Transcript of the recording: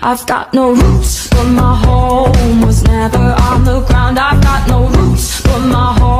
I've got no roots, but my home was never on the ground. I've got no roots, but my home